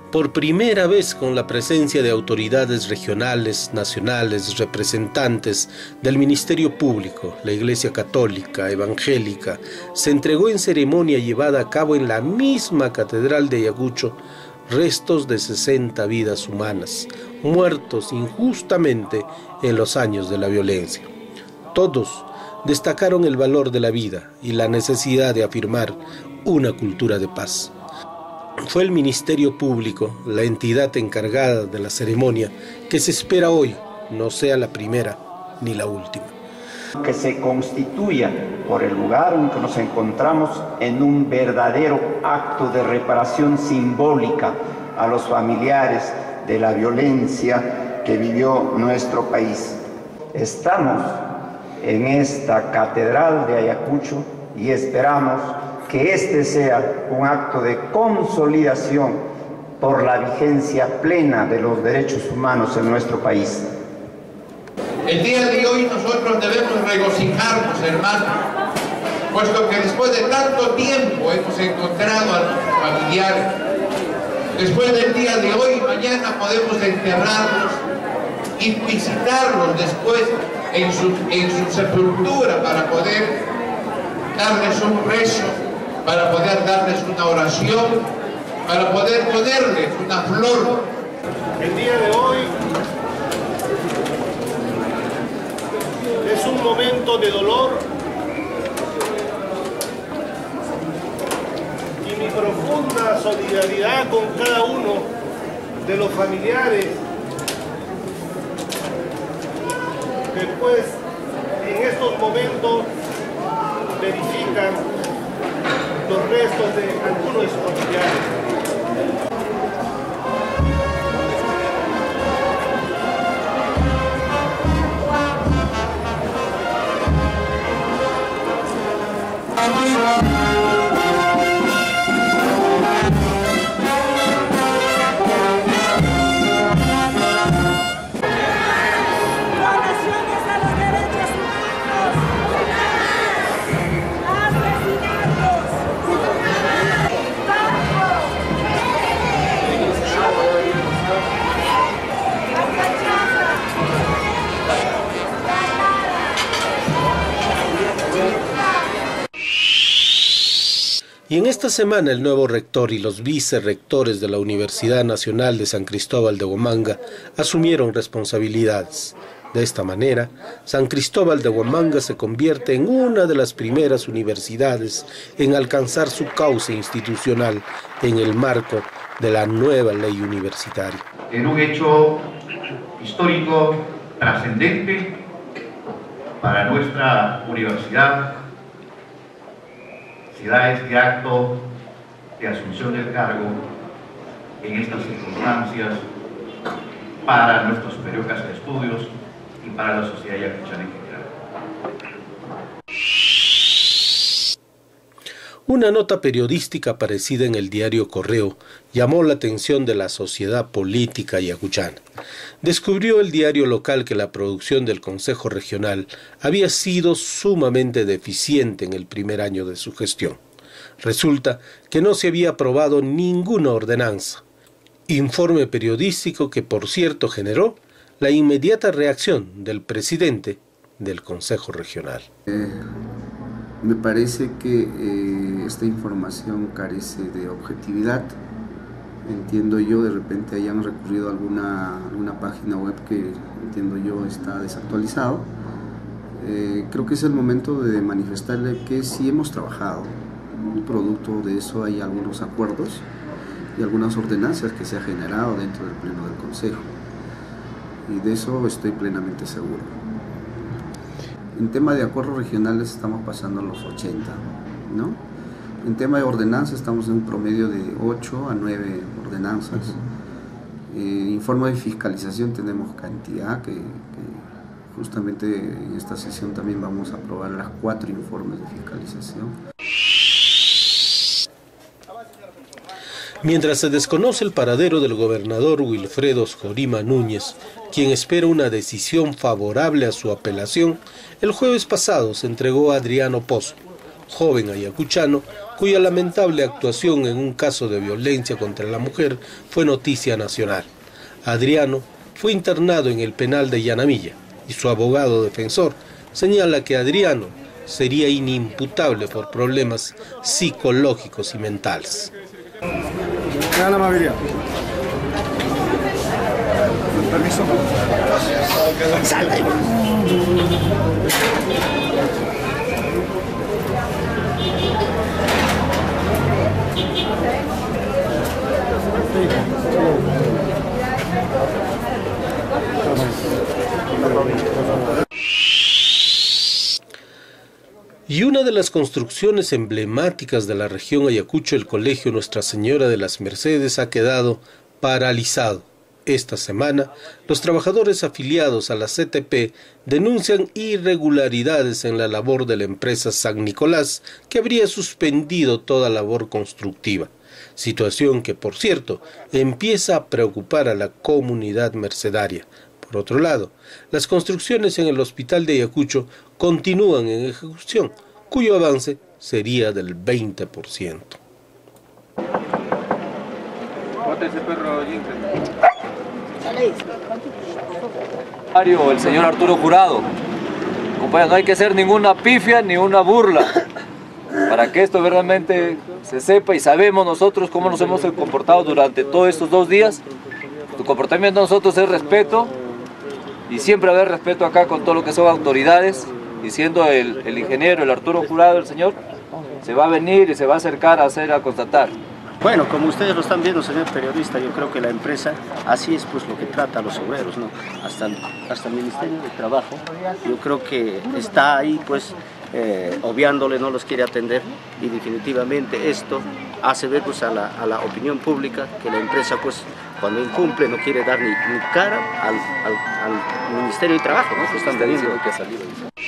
Por primera vez, con la presencia de autoridades regionales, nacionales, representantes del Ministerio Público, la Iglesia Católica, Evangélica, se entregó en ceremonia llevada a cabo en la misma Catedral de Ayacucho restos de 60 vidas humanas, muertos injustamente en los años de la violencia. Todos destacaron el valor de la vida y la necesidad de afirmar una cultura de paz. Fue el Ministerio Público, la entidad encargada de la ceremonia, que se espera hoy no sea la primera ni la última. Que se constituya por el lugar en que nos encontramos en un verdadero acto de reparación simbólica a los familiares de la violencia que vivió nuestro país. Estamos en esta Catedral de Ayacucho y esperamos que este sea un acto de consolidación por la vigencia plena de los derechos humanos en nuestro país. El día de hoy nosotros debemos regocijarnos, hermanos, puesto que después de tanto tiempo hemos encontrado a nuestros familiares. Después del día de hoy, mañana podemos enterrarlos y visitarlos después en su sepultura para poder darles un rezo, para poder darles una oración, para poder ponerles una flor. El día de hoy es un momento de dolor y mi profunda solidaridad con cada uno de los familiares que pues en estos momentos verifican los restos de algunos de sus familiares. Y en esta semana el nuevo rector y los vicerrectores de la Universidad Nacional de San Cristóbal de Huamanga asumieron responsabilidades. De esta manera, San Cristóbal de Huamanga se convierte en una de las primeras universidades en alcanzar su cauce institucional en el marco de la nueva ley universitaria. En un hecho histórico trascendente para nuestra universidad, se da este acto de asunción del cargo en estas circunstancias para nuestra superior casa de estudios y para la sociedad ayacuchana en general. Una nota periodística aparecida en el diario Correo llamó la atención de la sociedad política ayacuchana. Descubrió el diario local que la producción del Consejo Regional había sido sumamente deficiente en el primer año de su gestión. Resulta que no se había aprobado ninguna ordenanza. Informe periodístico que, por cierto, generó la inmediata reacción del presidente del Consejo Regional. Me parece que esta información carece de objetividad. Entiendo yo, de repente hayan recurrido a alguna página web que, entiendo yo, está desactualizado. Creo que es el momento de manifestarle que sí hemos trabajado. Producto de eso hay algunos acuerdos y algunas ordenanzas que se ha generado dentro del Pleno del Consejo. Y de eso estoy plenamente seguro. En tema de acuerdos regionales estamos pasando a los 80, ¿no? En tema de ordenanzas estamos en un promedio de 8 a 9 ordenanzas. Informe de fiscalización tenemos cantidad, que justamente en esta sesión también vamos a aprobar las 4 informes de fiscalización. Mientras se desconoce el paradero del gobernador Wilfredo Jorima Núñez, quien espera una decisión favorable a su apelación, el jueves pasado se entregó a Adriano Pozo, joven ayacuchano, cuya lamentable actuación en un caso de violencia contra la mujer fue noticia nacional. Adriano fue internado en el penal de Yanamilla y su abogado defensor señala que Adriano sería inimputable por problemas psicológicos y mentales. La amabilidad. Permiso. Y una de las construcciones emblemáticas de la región Ayacucho, el Colegio Nuestra Señora de las Mercedes, ha quedado paralizado. Esta semana, los trabajadores afiliados a la CTP denuncian irregularidades en la labor de la empresa San Nicolás, que habría suspendido toda labor constructiva. Situación que, por cierto, empieza a preocupar a la comunidad mercedaria. Por otro lado, las construcciones en el hospital de Ayacucho continúan en ejecución, cuyo avance sería del 20%. El señor Arturo Jurado, compañeros, no hay que hacer ninguna pifia ni una burla para que esto verdaderamente se sepa y sabemos nosotros cómo nos hemos comportado durante todos estos 2 días. Tu comportamiento de nosotros es respeto y siempre haber respeto acá con todo lo que son autoridades, y siendo el ingeniero, el Arturo Jurado, el señor, se va a venir y se va a acercar a constatar. Bueno, como ustedes lo están viendo, señor periodista, yo creo que la empresa así es pues lo que trata a los obreros, ¿no? Hasta el Ministerio de Trabajo, yo creo que está ahí pues obviándole, no los quiere atender, y definitivamente esto hace ver pues a la opinión pública que la empresa pues cuando incumple no quiere dar ni cara al Ministerio de Trabajo, ¿no? Que están diciendo que ha salido.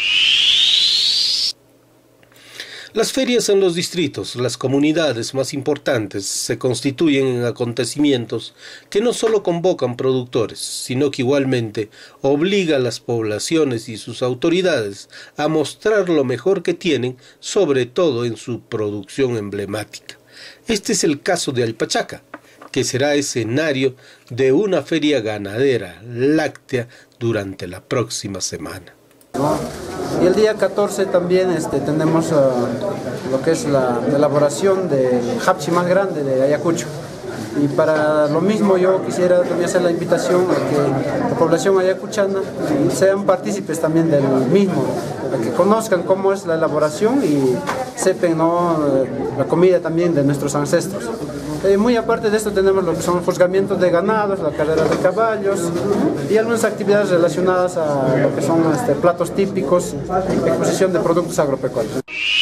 Las ferias en los distritos, las comunidades más importantes, se constituyen en acontecimientos que no solo convocan productores, sino que igualmente obligan a las poblaciones y sus autoridades a mostrar lo mejor que tienen, sobre todo en su producción emblemática. Este es el caso de Alpachaca, que será escenario de una feria ganadera láctea durante la próxima semana. Y el día 14 también tenemos lo que es la elaboración del hapchi más grande de Ayacucho. Y para lo mismo yo quisiera también hacer la invitación a que la población ayacuchana sean partícipes también del mismo, a que conozcan cómo es la elaboración y sepan, ¿no?, la comida también de nuestros ancestros. Muy aparte de esto tenemos lo que son juzgamientos de ganados, la carrera de caballos y algunas actividades relacionadas a lo que son platos típicos, exposición de productos agropecuarios.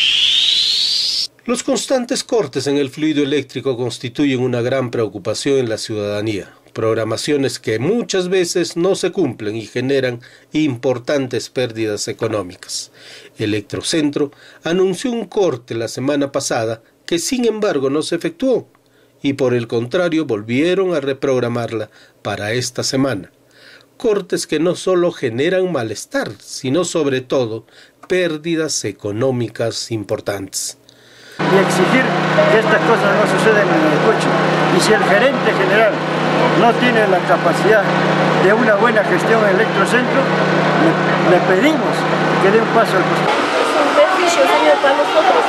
Los constantes cortes en el fluido eléctrico constituyen una gran preocupación en la ciudadanía. Programaciones que muchas veces no se cumplen y generan importantes pérdidas económicas. Electrocentro anunció un corte la semana pasada que sin embargo no se efectuó y por el contrario volvieron a reprogramarla para esta semana. Cortes que no solo generan malestar, sino sobre todo pérdidas económicas importantes. Y exigir que estas cosas no sucedan en Ayacucho. Y si el gerente general no tiene la capacidad de una buena gestión en Electrocentro, le pedimos que dé un paso al costado. Es un beneficio, señor, para nosotros.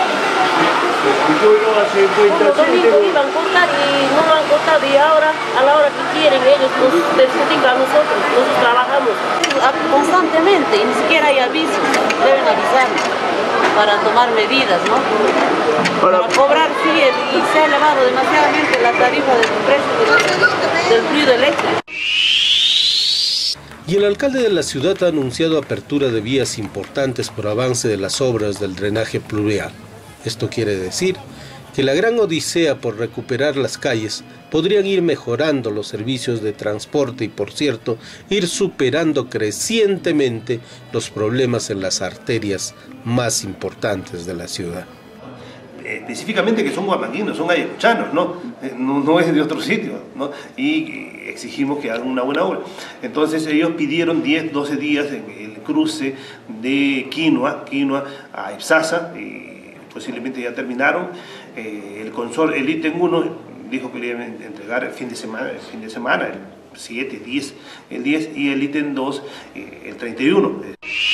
Los domingos iban a cortar y no lo han cortado, y ahora, a la hora que quieren, ellos nos perjudican a nosotros trabajamos constantemente y ni siquiera hay avisos, deben avisarnos para tomar medidas, ¿no? Para cobrar, sí, y se ha elevado demasiadamente la tarifa del precio del fluido eléctrico. Y el alcalde de la ciudad ha anunciado apertura de vías importantes por avance de las obras del drenaje pluvial. Esto quiere decir que la gran odisea por recuperar las calles podrían ir mejorando los servicios de transporte y, por cierto, ir superando crecientemente los problemas en las arterias más importantes de la ciudad. Específicamente que son guamanguinos, son ayacuchanos, no es de otro sitio, ¿no? Y exigimos que hagan una buena obra. Entonces ellos pidieron 10, 12 días en el cruce de Quinoa a Ipsasa, posiblemente ya terminaron. El ítem 1 dijo que le iban a entregar el fin de semana, el 7, 10, el 10 y el ítem 2 el 31.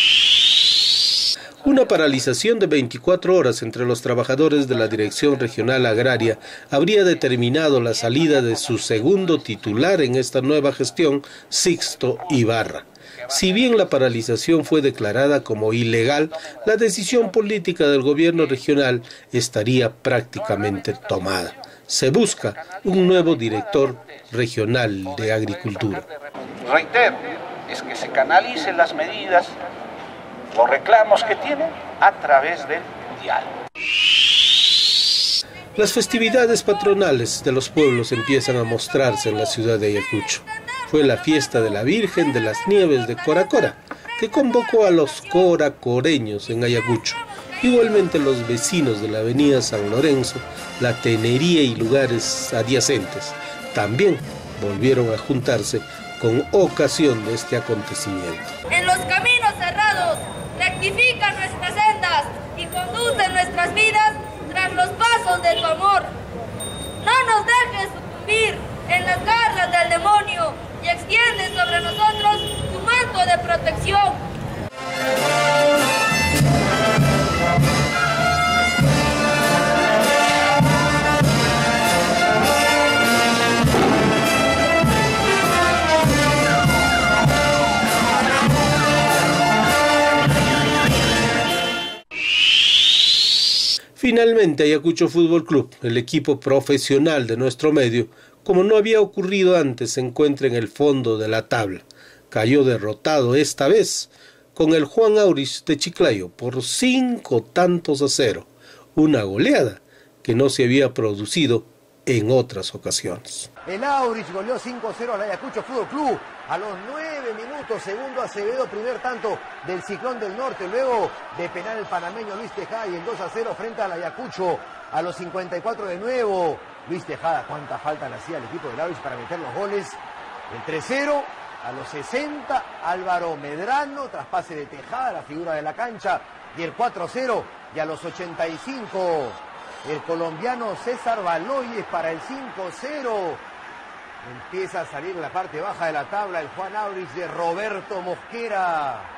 Una paralización de 24 horas entre los trabajadores de la Dirección Regional Agraria habría determinado la salida de su segundo titular en esta nueva gestión, Sixto Ibarra. Si bien la paralización fue declarada como ilegal, la decisión política del gobierno regional estaría prácticamente tomada. Se busca un nuevo director regional de Agricultura. Reitero, es que se canalicen las medidas, los reclamos que tienen a través del diálogo. Las festividades patronales de los pueblos empiezan a mostrarse en la ciudad de Ayacucho. Fue la fiesta de la Virgen de las Nieves de Coracora, que convocó a los coracoreños en Ayacucho. Igualmente los vecinos de la avenida San Lorenzo, la Tenería y lugares adyacentes también volvieron a juntarse con ocasión de este acontecimiento. En los caminos cerrados, rectifica nuestras sendas y conduce nuestras vidas tras los pasos de tu amor. No nos dejes sucumbir en las garras del demonio y extiende sobre nosotros tu manto de protección. Finalmente, Ayacucho Fútbol Club, el equipo profesional de nuestro medio, como no había ocurrido antes, se encuentra en el fondo de la tabla. Cayó derrotado esta vez con el Juan Aurich de Chiclayo por 5-0, una goleada que no se había producido en otras ocasiones. El Aurich goleó 5-0 al Ayacucho Fútbol Club. A los 9 minutos, segundo Acevedo, primer tanto del Ciclón del Norte. Luego de penal el panameño Luis Tejada y el 2-0 frente al Ayacucho. A los 54 de nuevo, Luis Tejada, cuánta falta le hacía al equipo del Aurich para meter los goles. El 3-0, a los 60, Álvaro Medrano, traspase de Tejada, la figura de la cancha. Y el 4-0, y a los 85, el colombiano César Baloyes para el 5-0. Empieza a salir en la parte baja de la tabla el Juan Aurich de Roberto Mosquera.